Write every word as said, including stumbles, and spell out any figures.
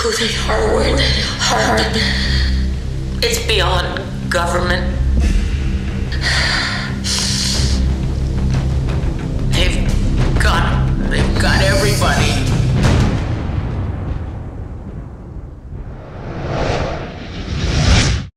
who they are, where they are. It's beyond government